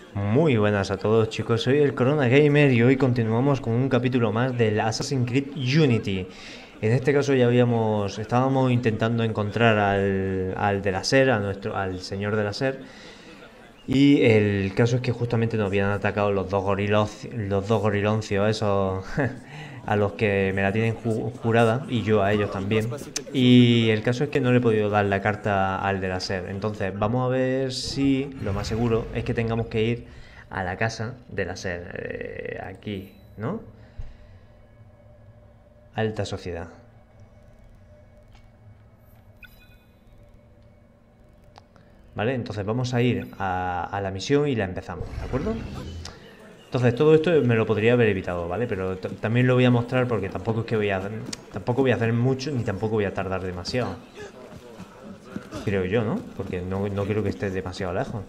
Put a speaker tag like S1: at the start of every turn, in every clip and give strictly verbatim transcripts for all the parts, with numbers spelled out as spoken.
S1: Muy buenas a todos, chicos, soy el Corona Gamer y hoy continuamos con un capítulo más del Assassin's Creed Unity. En este caso ya habíamos, estábamos intentando encontrar al, al de la SER, a nuestro, al señor de la SER, y el caso es que justamente nos habían atacado los dos gorilos, los dos goriloncios, esos a los que me la tienen ju- jurada, y yo a ellos también. Y el caso es que no le he podido dar la carta al de la SER. Entonces, vamos a ver si lo más seguro es que tengamos que ir a la casa de la SER. Eh, aquí, ¿no? Alta sociedad. ¿Vale? Entonces vamos a ir a, a la misión y la empezamos, ¿de acuerdo? Entonces todo esto me lo podría haber evitado, ¿vale? Pero también lo voy a mostrar porque tampoco es que voy a tampoco voy a hacer mucho ni tampoco voy a tardar demasiado. Creo yo, ¿no? Porque no, no creo que esté demasiado lejos.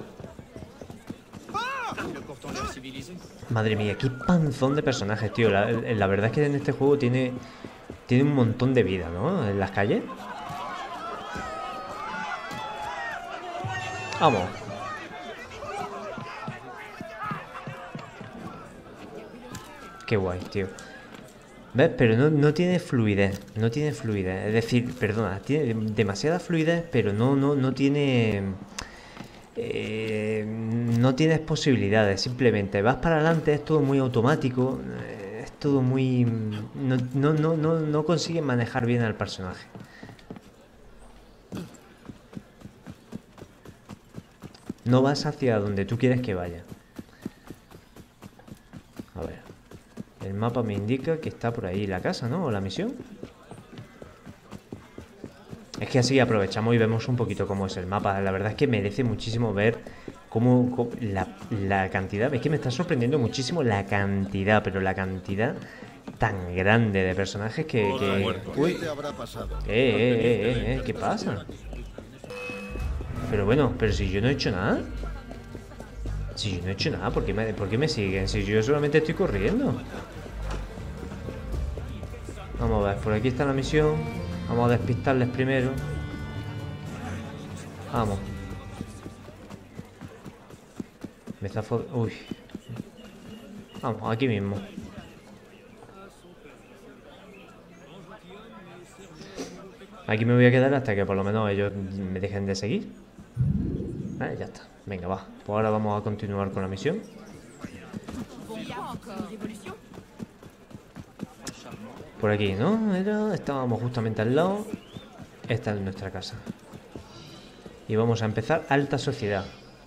S1: Madre mía, qué panzón de personajes, tío. La, la verdad es que en este juego tiene tiene un montón de vida, ¿no? En las calles. Vamos. Qué guay, tío. ¿Ves? Pero no, no tiene fluidez, no tiene fluidez. Es decir, perdona, tiene demasiada fluidez, pero no, no, no tiene... eh, no tienes posibilidades, simplemente vas para adelante, es todo muy automático, eh, es todo muy... No, no, no, no, no consigues manejar bien al personaje. No vas hacia donde tú quieres que vaya. A ver, el mapa me indica que está por ahí la casa, ¿no? O la misión. Es que así aprovechamos y vemos un poquito cómo es el mapa. La verdad es que merece muchísimo ver cómo, cómo la, la cantidad. Es que me está sorprendiendo muchísimo la cantidad, pero la cantidad tan grande de personajes que. que... Uy, eh, eh, eh, eh, eh, ¿qué pasa? Pero bueno, pero si yo no he hecho nada. Si yo no he hecho nada, ¿por qué me, por qué me siguen? Si yo solamente estoy corriendo. Vamos a ver, por aquí está la misión. Vamos a despistarles primero. Vamos. Me zafo... Uy. Vamos, aquí mismo. Aquí me voy a quedar hasta que por lo menos ellos me dejen de seguir. Vale, ya está. Venga, va. Pues ahora vamos a continuar con la misión. Por aquí, ¿no? Era... Estábamos justamente al lado. Esta es nuestra casa. Y vamos a empezar alta sociedad.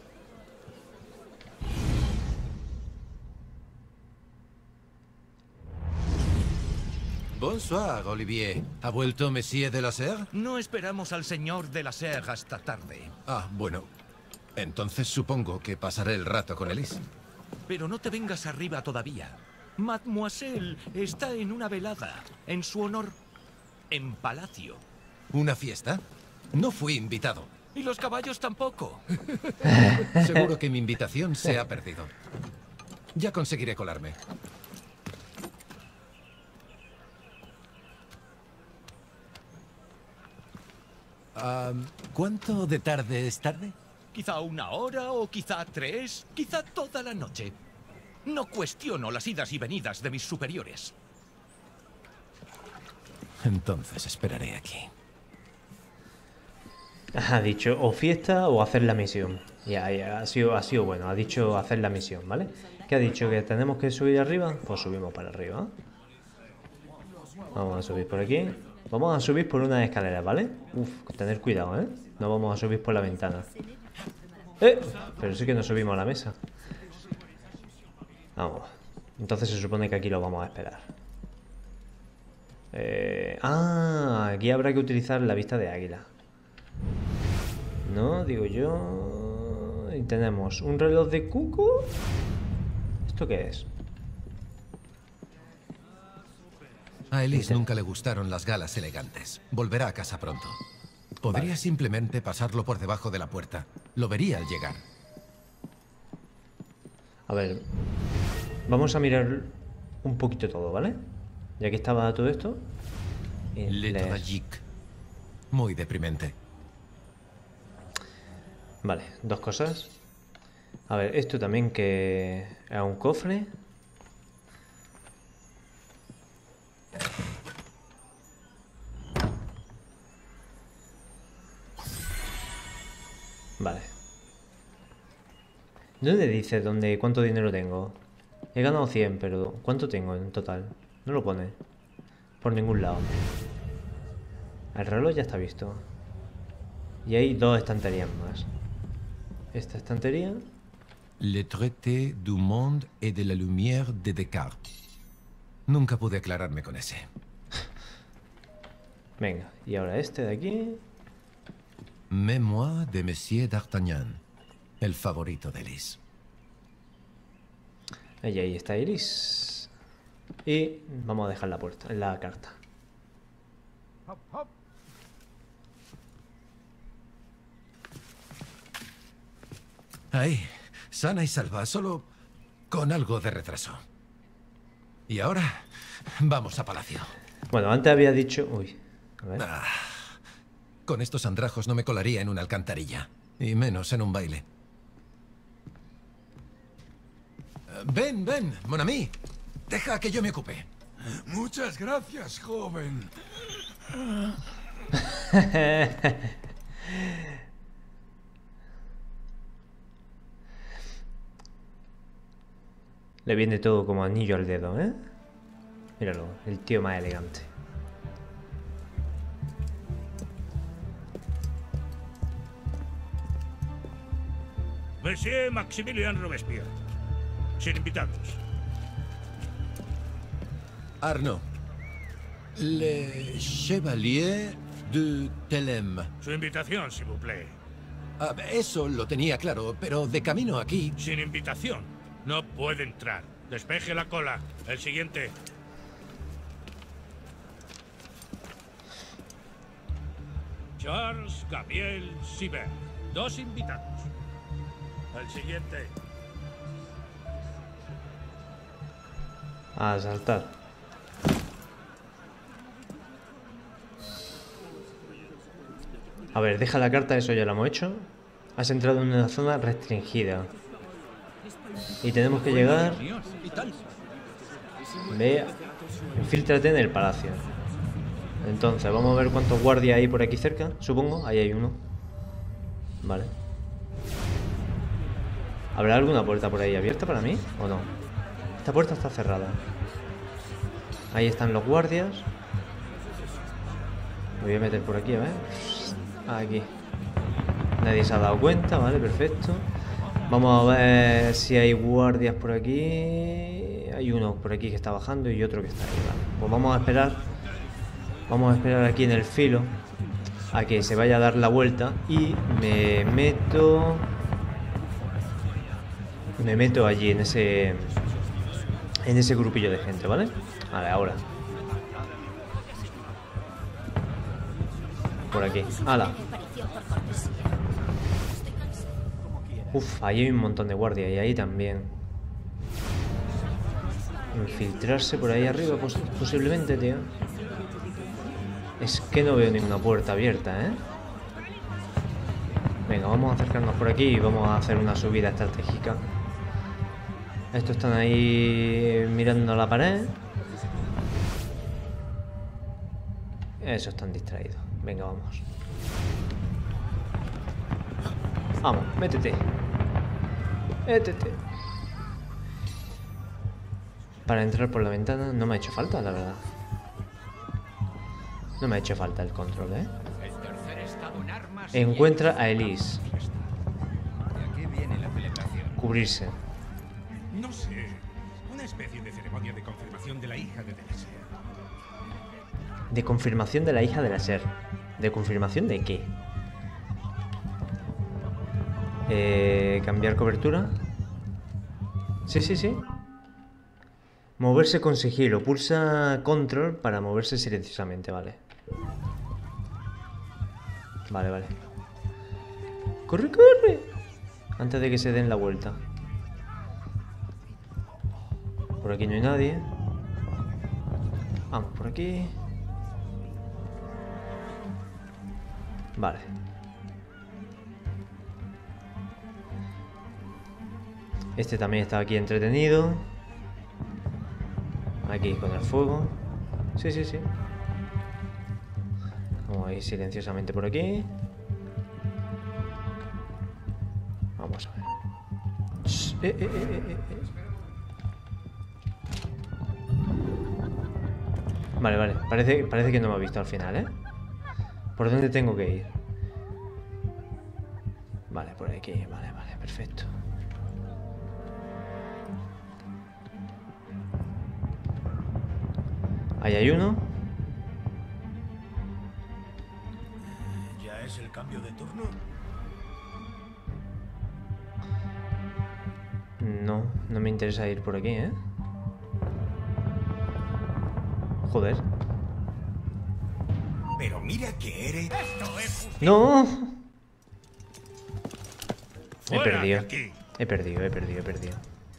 S2: Bonsoir, Olivier. ¿Ha vuelto Monsieur de la Serre?
S3: No esperamos al señor de la Serre hasta tarde.
S2: Ah, bueno. Entonces supongo que pasaré el rato con Elise.
S3: Pero no te vengas arriba todavía. Mademoiselle está en una velada, en su honor, en palacio.
S2: ¿Una fiesta? No fui invitado.
S3: Y los caballos tampoco.
S2: Seguro que mi invitación se ha perdido. Ya conseguiré colarme. Um, ¿Cuánto de tarde es tarde?
S3: Quizá una hora o quizá tres, quizá toda la noche. No cuestiono las idas y venidas de mis superiores.
S2: Entonces esperaré aquí.
S1: Ha dicho o fiesta o hacer la misión. Ya, ya, ha sido, ha sido bueno. Ha dicho hacer la misión, ¿vale? ¿Qué ha dicho? ¿Que tenemos que subir arriba? Pues subimos para arriba. Vamos a subir por aquí. Vamos a subir por unas escaleras, ¿vale? Uf, tener cuidado, ¿eh? No vamos a subir por la ventana. ¡Eh! Pero sí que no subimos a la mesa. Vamos. Entonces se supone que aquí lo vamos a esperar. Eh... Ah, aquí habrá que utilizar la vista de águila. No, digo yo... Y tenemos un reloj de cuco. ¿Esto qué es?
S2: A Elise nunca le gustaron las galas elegantes. Volverá a casa pronto. Podría vale. simplemente pasarlo por debajo de la puerta. Lo vería al llegar.
S1: A ver... Vamos a mirar un poquito todo, ¿vale? Ya que estaba todo esto...
S2: Le tragique. Muy deprimente.
S1: Vale, dos cosas. A ver, esto también que es un cofre. Vale. ¿Dónde dice dónde, cuánto dinero tengo? He ganado cien, pero ¿cuánto tengo en total? No lo pone. Por ningún lado. El reloj ya está visto. Y hay dos estanterías más. Esta estantería.
S2: Le traité du monde et de la lumière de Descartes. Nunca pude aclararme con ese.
S1: Venga, y ahora este de aquí.
S2: Mémoire de Monsieur d'Artagnan. El favorito de Elise.
S1: Y ahí está Iris. Y vamos a dejar la puerta, la carta.
S2: Ahí, sana y salva, solo con algo de retraso. Y ahora, vamos a palacio.
S1: Bueno, antes había dicho... Uy, a ver.
S2: Ah, con estos andrajos no me colaría en una alcantarilla. Y menos en un baile. Ven, ven, mon ami. Deja que yo me ocupe.
S4: Muchas gracias, joven.
S1: Le viene todo como anillo al dedo, ¿eh? Míralo, el tío más elegante.
S5: Monsieur Maximilien Robespierre. Sin invitados.
S2: Arnaud. Le Chevalier de Telem.
S5: Su invitación, s'il vous plaît.
S2: Ah, eso lo tenía claro, pero de camino aquí...
S5: Sin invitación. No puede entrar. Despeje la cola. El siguiente. Charles Gabriel Sibert. Dos invitados. El siguiente.
S1: A saltar. A ver, deja la carta, eso ya lo hemos hecho. Has entrado en una zona restringida. Y tenemos que llegar... Ve... Infíltrate en el palacio. Entonces, vamos a ver cuántos guardias hay por aquí cerca, supongo. Ahí hay uno. Vale. ¿Habrá alguna puerta por ahí abierta para mí o no? Esta puerta está cerrada. Ahí están los guardias. Me voy a meter por aquí, a ver. Aquí. Nadie se ha dado cuenta, vale, perfecto. Vamos a ver si hay guardias por aquí. Hay uno por aquí que está bajando y otro que está ahí, vale. Pues vamos a esperar. Vamos a esperar aquí en el filo a que se vaya a dar la vuelta. Y me meto... Me meto allí en ese... En ese grupillo de gente, ¿vale? Vale, ahora. Por aquí. ¡Hala! Uf, ahí hay un montón de guardias y ahí también. Infiltrarse por ahí arriba, pos posiblemente, tío. Es que no veo ninguna puerta abierta, ¿eh? Venga, vamos a acercarnos por aquí y vamos a hacer una subida estratégica. Estos están ahí mirando la pared. Esos están distraídos. Venga, vamos. Vamos, métete. Métete. Para entrar por la ventana no me ha hecho falta, la verdad. No me ha hecho falta el control, ¿eh? Encuentra a Elise. Cubrirse.
S4: No sé. Una especie de ceremonia de confirmación de la hija de Delesser.
S1: De confirmación de la hija de la Ser. ¿De confirmación de qué? Eh, cambiar cobertura. Sí, sí, sí. Moverse con sigilo. Pulsa control para moverse silenciosamente, vale. Vale, vale. ¡Corre, corre! Antes de que se den la vuelta. Por aquí no hay nadie. Vamos por aquí. Vale. Este también está aquí entretenido. Aquí con el fuego. Sí, sí, sí. Vamos a ir silenciosamente por aquí. Vamos a ver. Shh, eh, eh, eh, eh, eh. Vale, vale. Parece, parece que no me ha visto al final, ¿eh? ¿Por dónde tengo que ir? Vale, por aquí. Vale, vale. Perfecto. Ahí hay uno.
S3: ¿Ya es el cambio de turno?
S1: No, no me interesa ir por aquí, ¿eh? Joder.
S3: Pero mira que eres... ¡Esto es justicia!
S1: ¡No! He
S5: Fuera
S1: perdido.
S5: de aquí.
S1: He perdido, he perdido, he perdido.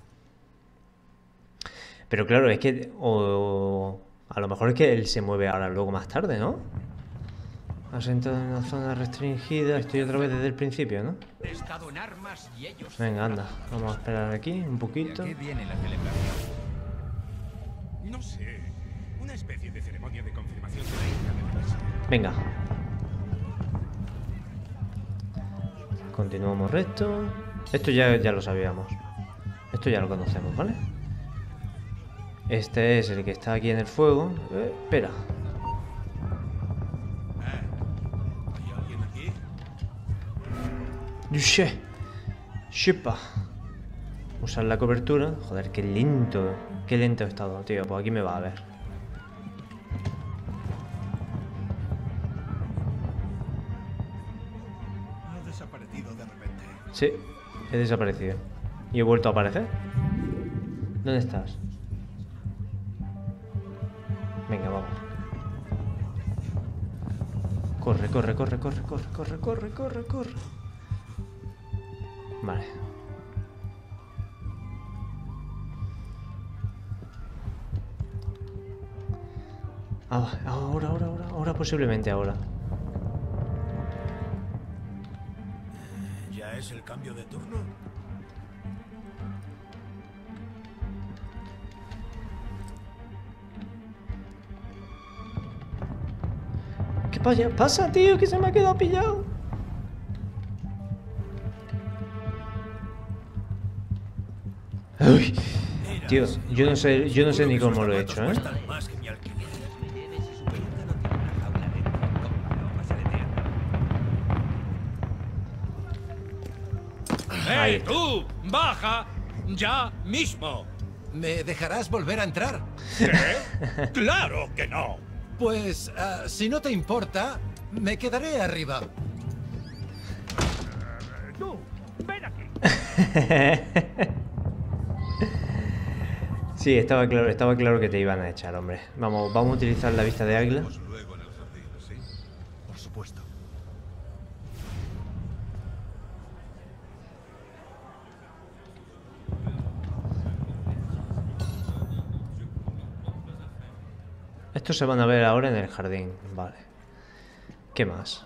S1: Pero claro, es que... O, a lo mejor es que él se mueve ahora luego más tarde, ¿no? Asentado en una zona restringida. Estoy otra vez desde el principio, ¿no?
S6: He estado en armas y ellos...
S1: Venga, anda. Vamos a esperar aquí un poquito.
S6: ¿Qué viene la celebración?
S4: No sé. Una especie de ceremonia de confirmación de la hija de Melissa.
S1: Venga. Continuamos recto. Esto ya, ya lo sabíamos. Esto ya lo conocemos, ¿vale? Este es el que está aquí en el fuego. Eh, espera.
S4: ¿Hay alguien aquí?
S1: Yuche. Shipa. Usar la cobertura. Joder, qué lento. Qué lento he estado, tío. Pues aquí me va a ver.
S4: Ha desaparecido de repente.
S1: Sí, he desaparecido. Y he vuelto a aparecer. ¿Dónde estás? Venga, vamos. Corre, corre, corre, corre, corre, corre, corre, corre, corre. Vale. Ah, ahora, ahora, ahora, ahora, posiblemente ahora.
S3: ¿Ya es el cambio de turno?
S1: ¿Qué pasa, pasa, tío? Que se me ha quedado pillado. Uy, tío, yo no sé, yo no sé ni cómo lo he hecho, ¿eh?
S3: Cuestan más que mi alquiler.
S1: Ahí
S5: ¡Eh,
S1: está.
S5: tú! ¡Baja! ¡Ya mismo!
S2: ¿Me dejarás volver a entrar?
S5: ¿Qué? ¡Claro que no!
S2: Pues, ah, si no te importa, me quedaré arriba.
S5: ¡Tú! ¡Ven aquí!
S1: Sí, estaba claro, estaba claro que te iban a echar, hombre. Vamos, vamos a utilizar la vista de águila.
S4: Luego en el jardín, ¿sí?
S2: Por supuesto.
S1: Estos se van a ver ahora en el jardín, vale. ¿Qué más?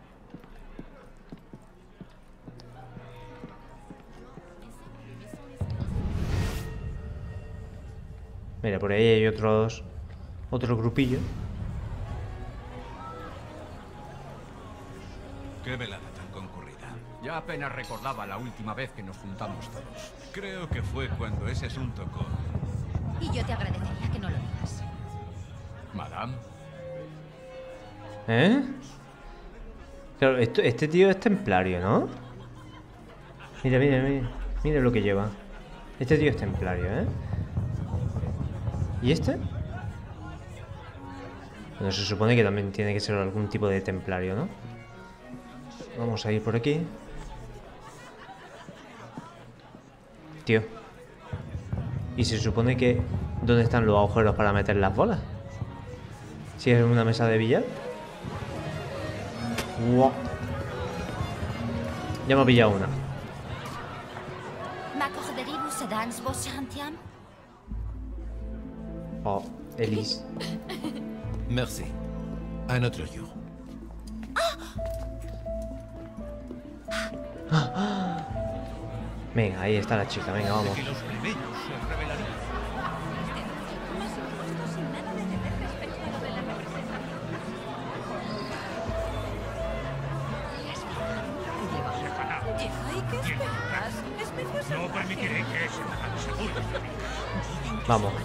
S1: Mira, por ahí hay otros, otro grupillo.
S7: Qué velada tan concurrida.
S6: Ya apenas recordaba la última vez que nos juntamos todos.
S7: Creo que fue cuando ese asunto con...
S8: Y yo te agradecería que no lo digas.
S6: Madame,
S1: ¿Eh? Claro, esto, este tío es templario, ¿no? Mira, mira, mira. Mira lo que lleva. Este tío es templario, ¿eh? ¿Y este? Bueno, se supone que también tiene que ser algún tipo de templario, ¿no? Vamos a ir por aquí. Tío. ¿Y se supone que... ¿Dónde están los agujeros para meter las bolas? Si es una mesa de billar. Wow. Ya me ha pillado una.
S8: M'accorderiez-vous ce dans vos centièmes?
S1: Oh, Elise.
S2: Merci. Un autre jour.
S1: Venga, ahí está la chica, venga, vamos.
S5: Que los plebeyos se rebelarían.
S4: No permitiré que se me hagan seguros de mí.
S1: Vamos.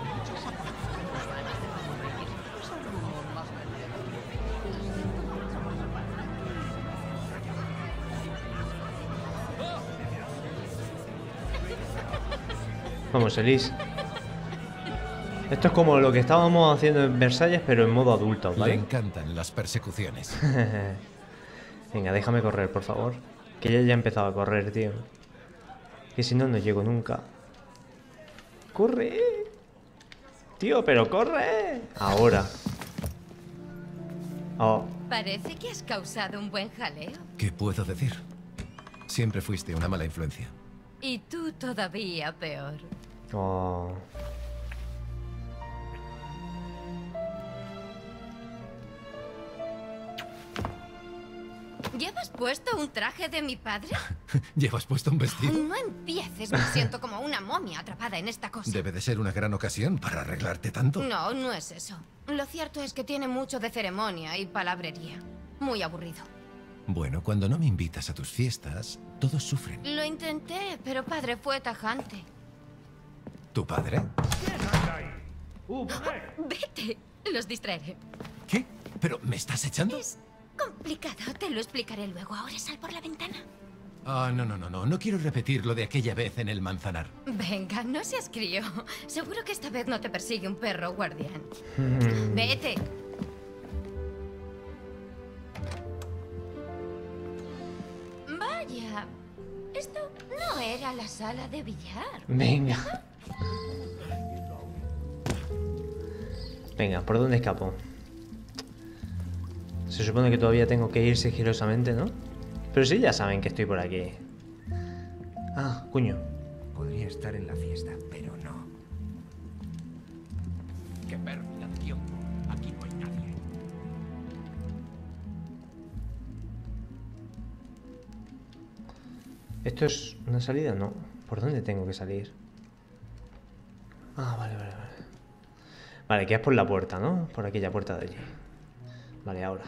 S1: Vamos, Elise. Esto es como lo que estábamos haciendo en Versalles, pero en modo adulto,
S2: Le
S1: ¿vale?
S2: encantan las persecuciones.
S1: Venga, déjame correr, por favor. Que ya ya he empezado a correr, tío. Que si no, no llego nunca. ¡Corre! Tío, pero corre. Ahora. Oh.
S8: Parece que has causado un buen jaleo.
S2: ¿Qué puedo decir? Siempre fuiste una mala influencia.
S8: Y tú todavía peor.
S1: Oh.
S8: ¿Llevas puesto un traje de mi padre?
S2: ¿Llevas puesto un vestido?
S8: No empieces, me siento como una momia atrapada en esta cosa.
S2: Debe de ser una gran ocasión para arreglarte tanto.
S8: No, no es eso. Lo cierto es que tiene mucho de ceremonia y palabrería. Muy aburrido.
S2: Bueno, cuando no me invitas a tus fiestas, todos sufren.
S8: Lo intenté, pero padre fue tajante.
S2: ¿Tu padre?
S8: Vete, los distraeré.
S2: ¿Qué? ¿Pero me estás echando?
S8: Es complicado, te lo explicaré luego. Ahora sal por la ventana.
S2: Ah, no, no, no, no. No quiero repetir lo de aquella vez en el manzanar.
S8: Venga, no seas crío. Seguro que esta vez no te persigue un perro guardián. Vete. Vaya, esto no era la sala de billar.
S1: Venga. Venga, ¿por dónde escapo? Se supone que todavía tengo que ir sigilosamente, ¿no? Pero sí, ya saben que estoy por aquí. Ah, cuño.
S9: Podría estar en la fiesta, pero no.
S3: Que pérdida de tiempo. Aquí no hay nadie.
S1: ¿Esto es una salida? No. ¿Por dónde tengo que salir? Ah, vale, vale, vale. Vale, que es por la puerta, ¿no? Por aquella puerta de allí. Vale, ahora.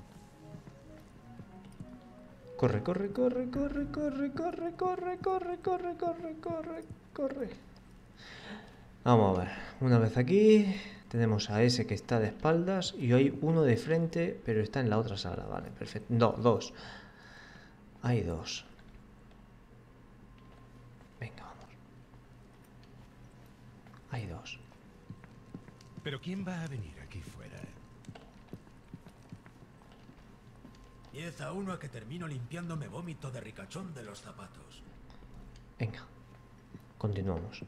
S1: Corre, corre, corre, corre, corre, corre, corre, corre, corre, corre, corre, corre. Vamos a ver. Una vez aquí, tenemos a ese que está de espaldas y hay uno de frente, pero está en la otra sala. Vale, perfecto. No, dos. Hay dos. Venga, vamos. Hay dos.
S4: ¿Pero quién va a venir aquí fuera?
S10: diez a uno a que termino limpiándome vómito de ricachón de los zapatos.
S1: Venga. Continuamos.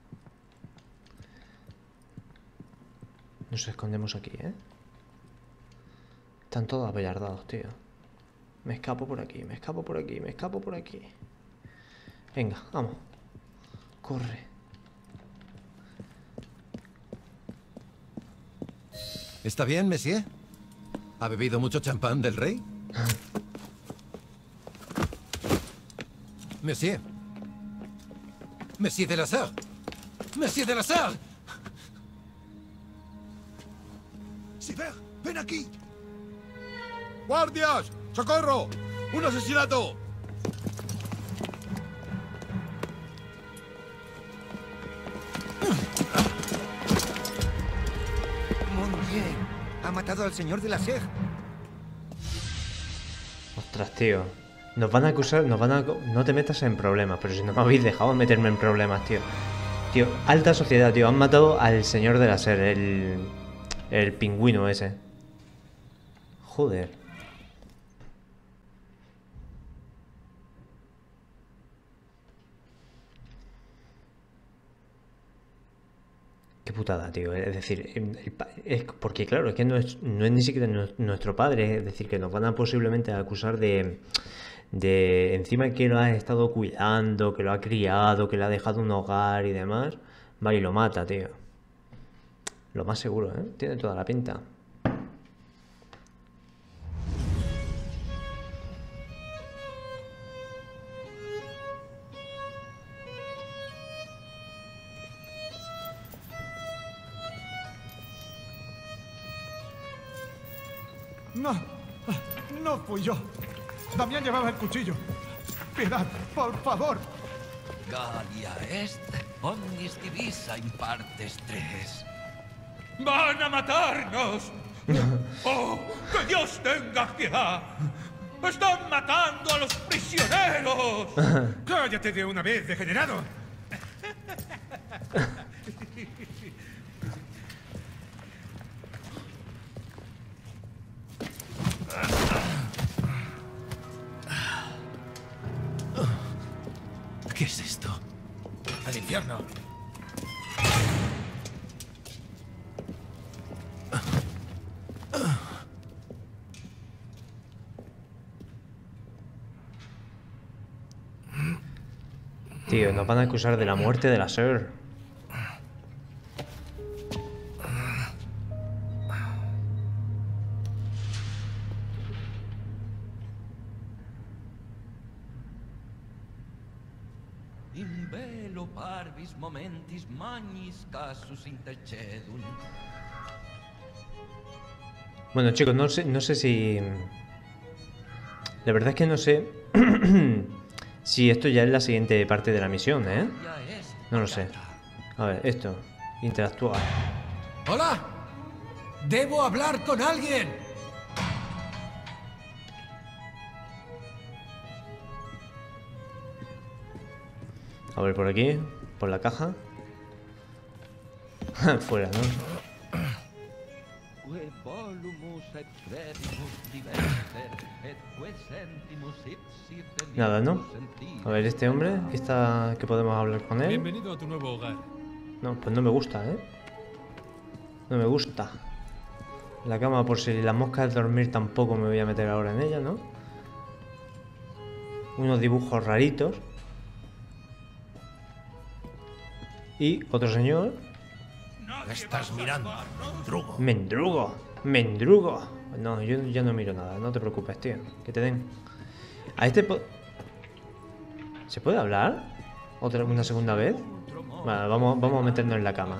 S1: Nos escondemos aquí, ¿eh? Están todos abellardados, tío. Me escapo por aquí, me escapo por aquí, me escapo por aquí. Venga, vamos. Corre.
S2: ¿Está bien, monsieur? ¿Ha bebido mucho champán del rey? Monsieur. Monsieur de la Sarre. Monsieur de la Sarre.
S11: Sivert, ven aquí. ¡Guardias! ¡Socorro! ¡Un asesinato!
S9: Muy bien. Ha matado al señor de la Serre.
S1: Ostras, tío. Nos van a acusar, nos van a... No te metas en problemas, pero si no me habéis dejado meterme en problemas, tío. Tío, alta sociedad, tío. Han matado al señor de la S E R, el... El pingüino ese. Joder. Qué putada, tío. Es decir, el, el, es porque claro, es que no es, no es ni siquiera nuestro padre. Es decir, que nos van a posiblemente acusar de... De encima que lo ha estado cuidando, que lo ha criado, que le ha dejado un hogar y demás. Va y lo mata, tío. Lo más seguro, ¿eh? Tiene toda la pinta.
S11: No, no fui yo. Damián llevaba el cuchillo. Piedad, por favor.
S6: Galia est, omnis divisa in partes tres.
S5: ¡Van a matarnos! ¡Oh, que Dios tenga piedad! ¡Están matando a los prisioneros!
S4: ¡Cállate de una vez, degenerado!
S2: ¿Qué es esto?
S10: ¡Al infierno!
S1: Tío, nos van a acusar de la muerte de la Sir.
S6: In velo parvis momentis magnis casus intercedum.
S1: Bueno, chicos, no sé, no sé si... La verdad es que no sé si esto ya es la siguiente parte de la misión, ¿eh? No lo sé. A ver, esto. Interactuar.
S2: ¡Hola! ¡Debo hablar con alguien!
S1: A ver, por aquí. Por la caja. Fuera, ¿no? Nada, ¿no? A ver, este hombre, que está, que podemos hablar con él.
S5: Bienvenido a tu nuevo hogar.
S1: No, pues no me gusta, ¿eh? No me gusta. La cama, por si las moscas de dormir, tampoco me voy a meter ahora en ella, ¿no? Unos dibujos raritos. Y otro señor.
S10: ¿Qué estás mirando, mendrugo?
S1: Mendrugo, mendrugo. No, yo ya no miro nada, no te preocupes, tío. Que te den. A este po... ¿Se puede hablar? ¿Otra una segunda vez? Vale, vamos, vamos a meternos en la cama.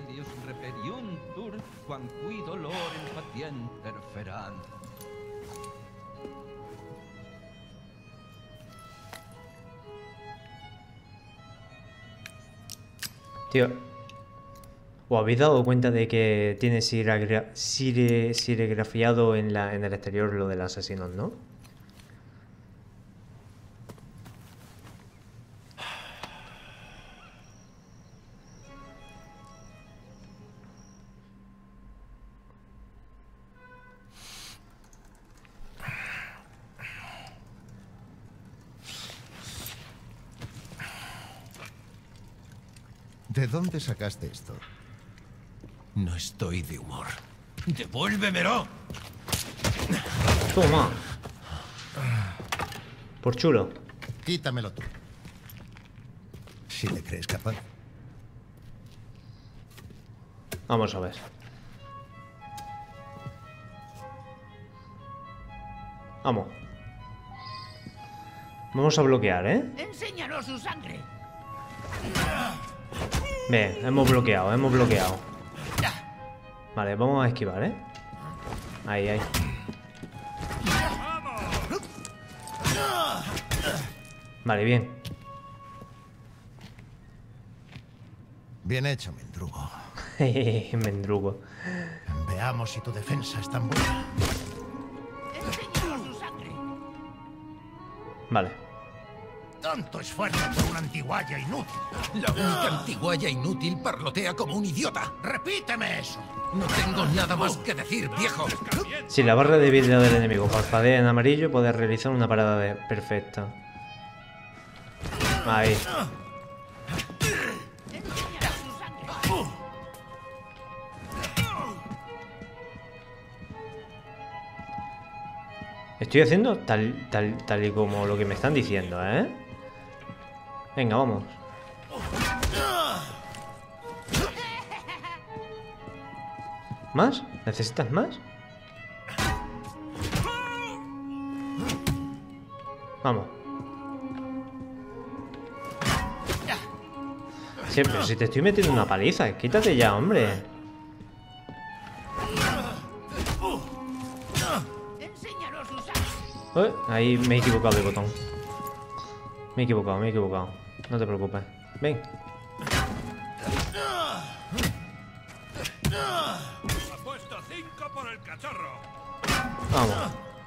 S1: Tío, ¿os habéis dado cuenta de que tiene sirigra sire serigrafiado en, la, en el exterior lo del asesino, no?
S9: ¿De dónde sacaste esto?
S2: No estoy de humor. ¡Devuélvemelo!
S1: Toma. Por chulo.
S9: Quítamelo tú. Si le crees capaz.
S1: Vamos a ver. Vamos. Vamos a bloquear, ¿eh?
S12: Enséñanos su sangre.
S1: Bien, hemos bloqueado, hemos bloqueado. Vale, vamos a esquivar, ¿eh? Ahí, ahí. Vale, bien.
S9: Bien hecho, mendrugo.
S1: Mendrugo.
S10: Veamos si tu defensa es tan buena.
S12: Enséñanos su sangre.
S1: Vale.
S10: Tanto esfuerzo por una antiguaya inútil.
S2: La única antiguaya inútil parlotea como un idiota.
S10: ¡Repíteme eso!
S2: No tengo nada más que decir, viejo.
S1: Si la barra de vida del enemigo parpadea en amarillo, puedes realizar una parada de... perfecta. Ahí. Estoy haciendo tal, tal, tal y como lo que me están diciendo, ¿eh? Venga, vamos. ¿Más? ¿Necesitas más? Vamos. Sí, pero si te estoy metiendo una paliza, quítate ya, hombre. Eh, ahí me he equivocado de botón. Me he equivocado, me he equivocado. No te preocupes. Ven.
S5: Apuesto cinco por el cachorro.
S1: Vamos.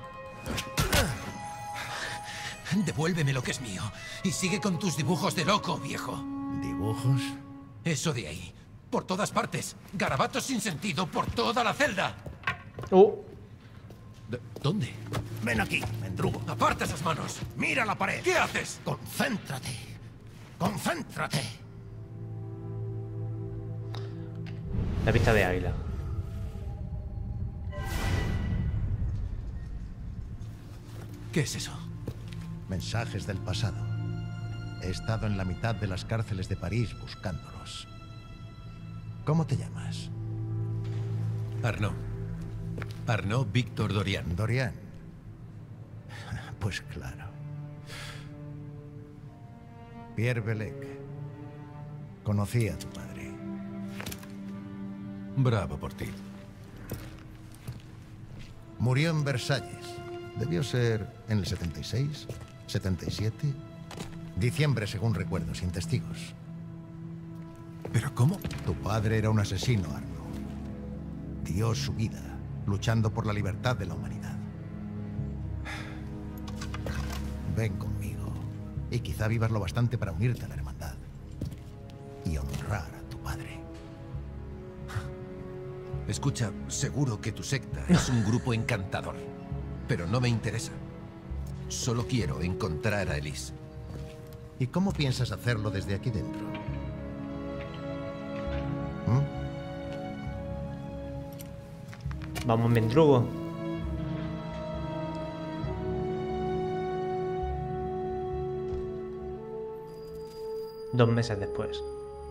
S2: Devuélveme lo que es mío. Y sigue con tus dibujos de loco, viejo.
S9: ¿Dibujos?
S2: Eso de ahí. Por todas partes. Garabatos sin sentido por toda la celda.
S1: Oh.
S2: ¿Dónde?
S10: Ven aquí, mendrugo.
S2: Aparta esas manos.
S10: Mira la pared.
S2: ¿Qué haces?
S10: Concéntrate. Concéntrate.
S1: La pista de águila.
S2: ¿Qué es eso?
S9: Mensajes del pasado. He estado en la mitad de las cárceles de París buscándolos. ¿Cómo te llamas?
S2: Arnaud. Arnaud Víctor Dorian.
S9: Dorian. Pues claro. Pierre Belec. Conocí a tu padre.
S2: Bravo por ti.
S9: Murió en Versalles. Debió ser en el setenta y seis, setenta y siete. Diciembre, según recuerdo, sin testigos.
S2: ¿Pero cómo?
S9: Tu padre era un asesino, Arnaud. Dio su vida, luchando por la libertad de la humanidad. Ven conmigo, y quizá vivas lo bastante para unirte a la hermandad. Y honrar a tu padre.
S2: Escucha, seguro que tu secta es un grupo encantador. Pero no me interesa. Solo quiero encontrar a Elise.
S9: ¿Y cómo piensas hacerlo desde aquí dentro? ¿Mm?
S1: Vamos, mendrugo. Dos meses después.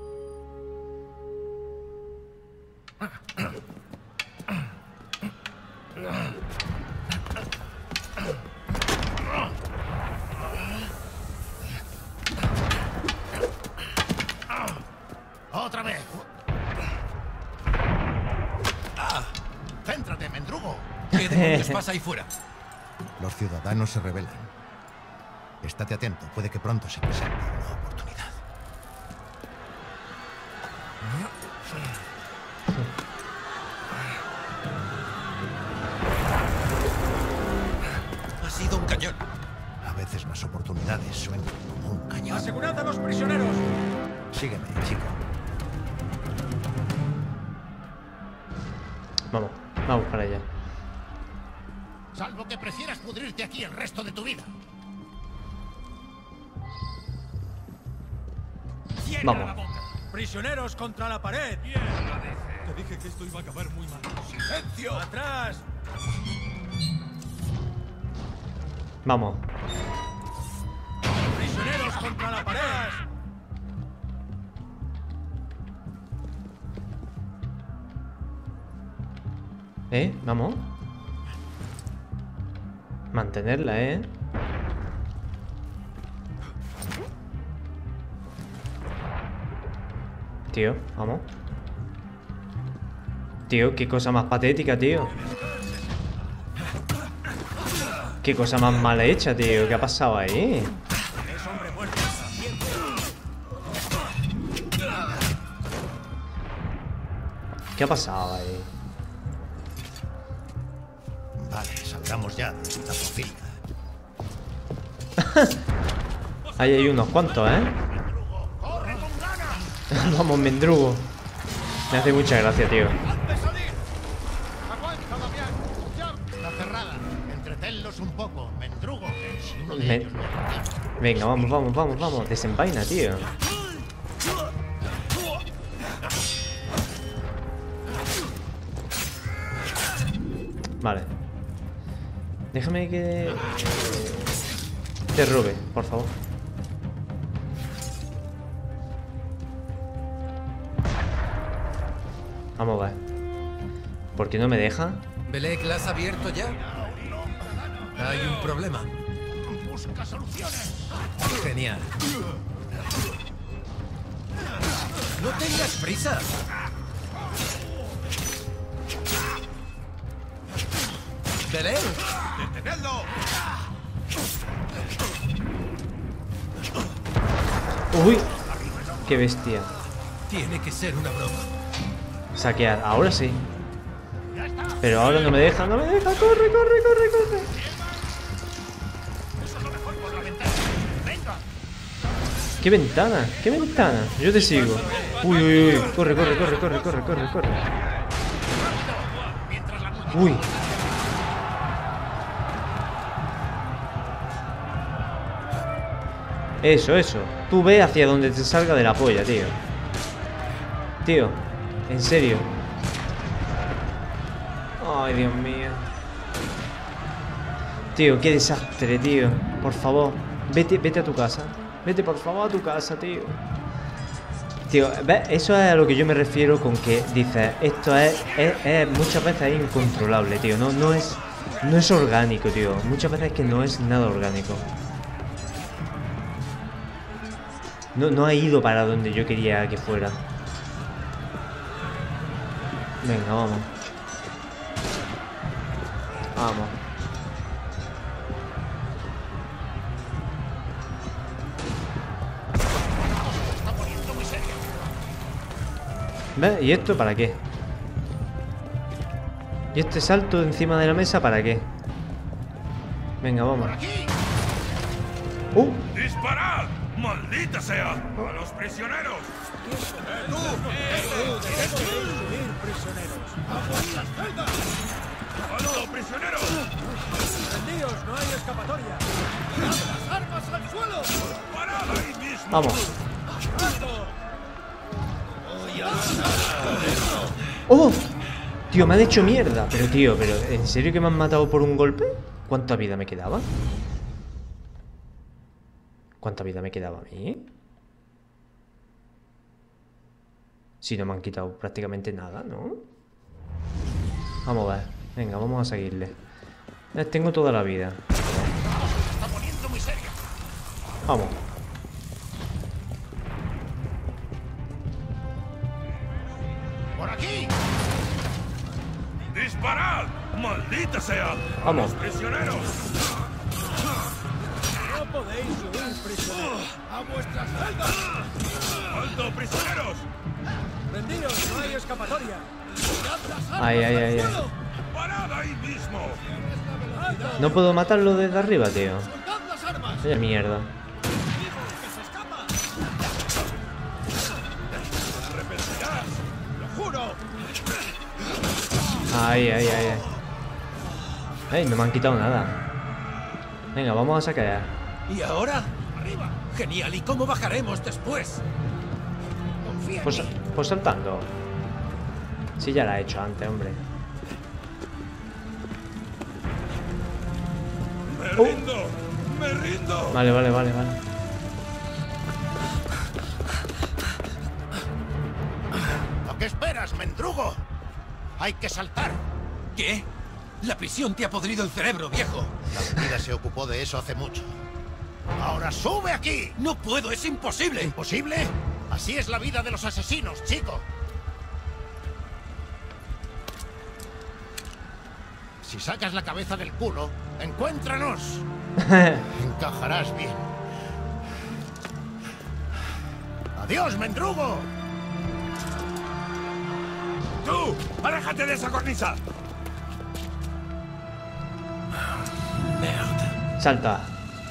S10: Otra vez. Ah, céntrate, mendrugo.
S2: ¿Qué demonios pasa ahí fuera?
S9: Los ciudadanos se rebelan. Estate atento, puede que pronto se presente una oportunidad.
S2: Ha sido un cañón.
S9: A veces las oportunidades suenan como un cañón.
S5: ¡Asegurad a los prisioneros!
S9: Sígueme, chico.
S1: Vamos, vamos para allá.
S10: Salvo que prefieras pudrirte aquí el resto de tu vida.
S1: Vamos.
S5: La boca. ¡Prisioneros contra la pared! Bien, te dije que esto iba a acabar muy mal. ¡Silencio! ¡Atrás!
S1: Vamos.
S5: ¡Prisioneros contra la pared!
S1: ¿Eh? Vamos. Mantenerla, ¿eh? Tío, vamos. Tío, qué cosa más patética, tío. Qué cosa más mal hecha, tío. ¿Qué ha pasado ahí? ¿Qué ha pasado ahí?
S9: Vale, salgamos ya de esta pocilga.
S1: Ahí hay unos cuantos, ¿eh? Vamos, mendrugo. Me hace mucha gracia, tío.
S10: Está cerrada. Entretenlos un poco, mendrugo. Si uno de
S1: Me-
S10: ellos lo-
S1: Venga, vamos, vamos, vamos, vamos. Desenvaina, tío. Vale. Déjame que te robe, por favor. Vamos a ver. ¿Por qué no me deja?
S2: ¿Belec la has abierto ya? Hay un problema.
S10: Busca soluciones.
S2: Genial. No tengas prisa. ¿Belec?
S4: ¡Detenedlo!
S1: Uy, qué bestia.
S2: Tiene que ser una broma.
S1: Saquear, ahora sí. Pero ahora no me deja, no me deja. Corre, corre, corre, corre. ¿Qué ventana? ¿Qué ventana? Yo te sigo. Uy, uy, uy. Corre, corre, corre, corre, corre, corre, corre. Uy. Eso, eso. Tú ve hacia donde te salga de la polla, tío. Tío, en serio. Ay, Dios mío. Tío, qué desastre, tío. Por favor, vete, vete a tu casa. Vete, por favor, a tu casa, tío. Tío, ¿ves? Eso es a lo que yo me refiero con que dices, esto es, es, es muchas veces es incontrolable, tío. No, no es, no es orgánico, tío. Muchas veces es que no es nada orgánico. No, no ha ido para donde yo quería que fuera. Venga, vamos. Vamos. ¿Ves? ¿Y esto para qué? ¿Y este salto encima de la mesa para qué? Venga, vamos. ¡Uh!
S4: ¡Disparad! ¡Maldita sea! ¡A los prisioneros! ¡Tú!
S10: ¡Ir prisioneros! ¡A vuestras celdas!
S4: ¡Alto, prisioneros!
S10: ¡Rendíos! ¡No hay escapatoria! ¡Las armas al suelo!
S4: ¡Parad ahí mismo!
S1: Vamos. ¡Oh! Tío, me han hecho mierda. Pero, tío, pero ¿en serio que me han matado por un golpe? ¿Cuánta vida me quedaba? ¿Cuánta vida me quedaba a mí? Si no me han quitado prácticamente nada, ¿no? Vamos a ver. Venga, vamos a seguirle. Tengo toda la vida.
S12: Está poniendo muy serio.
S1: Vamos.
S12: ¡Por aquí!
S4: ¡Disparad! ¡Maldita sea!
S1: Vamos.
S4: ¡A los prisioneros!
S10: ¡No podéis huir, prisioneros! ¡A vuestras celdas!
S4: ¡Alto, prisioneros!
S10: ¡Rendíos! ¡No hay escapatoria!
S1: Ay, ay, ay, ay.
S4: ¡Parad ahí mismo!
S1: No puedo matarlo desde arriba, tío. Vaya mierda.
S4: ¡Arrepentirás! ¡Lo juro!
S1: Ay, ay, ay, ay. Ay, no me han quitado nada. Venga, vamos a saquear.
S2: ¿Y ahora? ¡Arriba! Genial, ¿y cómo bajaremos después?
S12: Confía en
S1: Pues,
S12: mí.
S1: pues saltando. Sí, ya la he hecho antes, hombre.
S4: ¡Me
S1: Oh.
S4: rindo! ¡Me rindo!
S1: Vale, vale, vale, vale.
S12: ¿A qué esperas, mendrugo? Hay que saltar.
S2: ¿Qué? La prisión te ha podrido el cerebro, viejo.
S9: La vida se ocupó de eso hace mucho.
S12: Ahora sube aquí.
S2: No puedo, es imposible.
S12: ¿Imposible? Así es la vida de los asesinos, chico. Si sacas la cabeza del culo, encuéntranos. Encajarás bien. ¡Adiós, mendrugo!
S4: ¡Tú! ¡Aléjate de esa cornisa!
S1: Salta.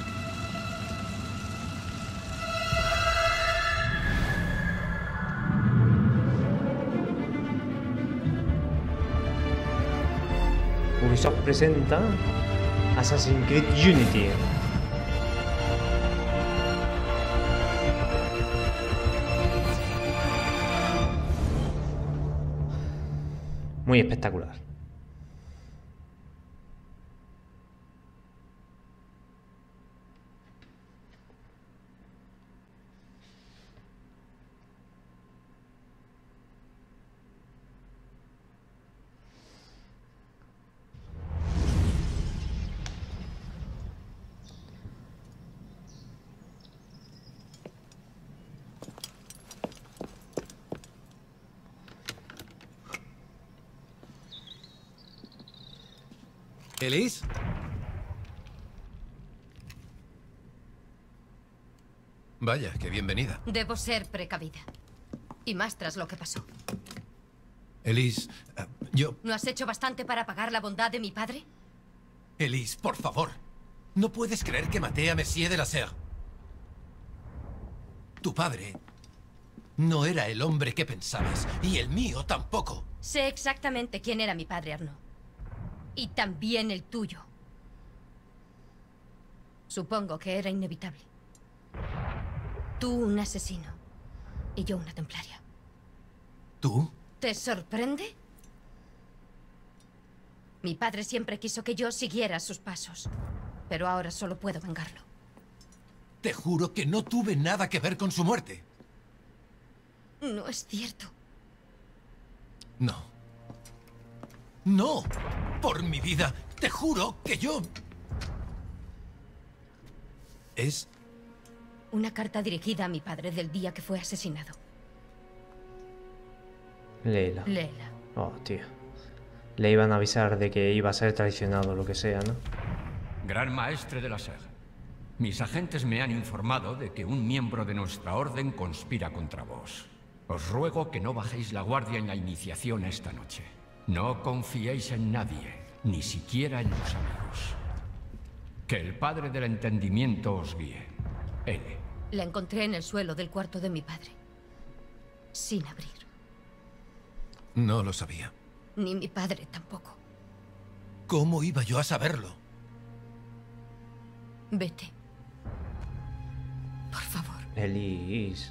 S1: Ubisoft presenta Assassin's Creed Unity. Muy espectacular.
S2: ¿Elise? Vaya, qué bienvenida.
S8: Debo ser precavida. Y más tras lo que pasó.
S2: Elise, uh, yo...
S8: ¿No has hecho bastante para pagar la bondad de mi padre?
S2: Elise, por favor. No puedes creer que maté a Messier de la Serre. Tu padre no era el hombre que pensabas, y el mío tampoco.
S8: Sé exactamente quién era mi padre, Arnaud. Y también el tuyo. Supongo que era inevitable. Tú un asesino, y yo una templaria.
S2: ¿Tú?
S8: ¿Te sorprende? Mi padre siempre quiso que yo siguiera sus pasos, pero ahora solo puedo vengarlo.
S2: Te juro que no tuve nada que ver con su muerte.
S8: No es cierto.
S2: No. No. Por mi vida, te juro que yo... Es...
S8: Una carta dirigida a mi padre del día que fue asesinado.
S1: Léela.
S8: Léela.
S1: Oh, tío. Le iban a avisar de que iba a ser traicionado o lo que sea, ¿no?
S6: Gran maestre de la Serre, mis agentes me han informado de que un miembro de nuestra orden conspira contra vos. Os ruego que no bajéis la guardia en la iniciación esta noche. No confiéis en nadie, ni siquiera en los amigos. Que el padre del entendimiento os guíe. Él.
S8: La encontré en el suelo del cuarto de mi padre. Sin abrir.
S2: No lo sabía.
S8: Ni mi padre tampoco.
S2: ¿Cómo iba yo a saberlo?
S8: Vete. Por favor.
S1: Elise.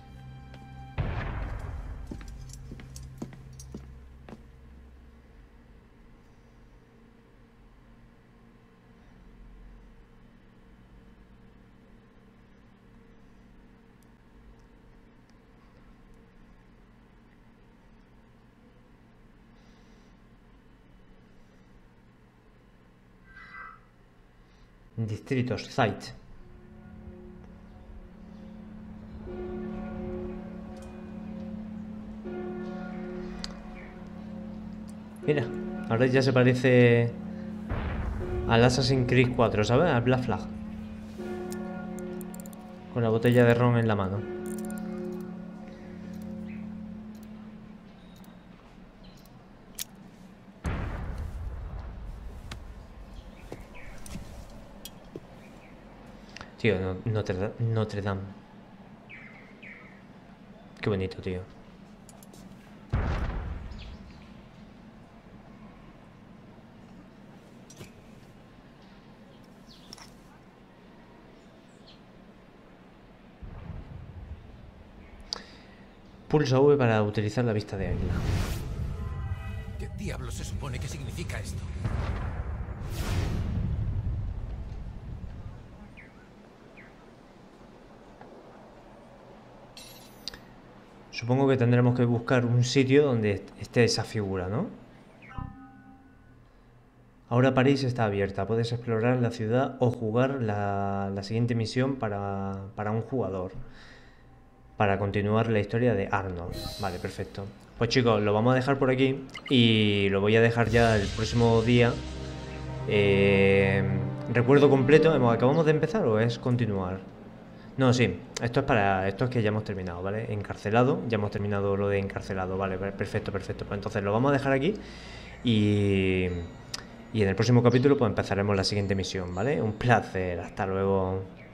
S1: Distritos, Zeit. Mira, ahora ya se parece al Assassin's Creed cuatro, ¿sabes? Al Black Flag. Con la botella de ron en la mano. Tío, no, Notre, Notre Dame. Qué bonito, tío. Pulsa V para utilizar la vista de águila.
S2: ¿Qué diablo se supone que significa esto?
S1: Supongo que tendremos que buscar un sitio donde esté esa figura, ¿no? Ahora París está abierta. Puedes explorar la ciudad o jugar la, la siguiente misión para, para un jugador. Para continuar la historia de Arnold. Vale, perfecto. Pues chicos, lo vamos a dejar por aquí. Y lo voy a dejar ya el próximo día. Eh, ¿Recuerdo completo? ¿Acabamos de empezar o es continuar? No, sí, esto es para, esto es que ya hemos terminado, ¿vale? Encarcelado, ya hemos terminado lo de encarcelado, vale, perfecto, perfecto. Pues entonces lo vamos a dejar aquí y, y en el próximo capítulo pues empezaremos la siguiente misión, ¿vale? Un placer, hasta luego.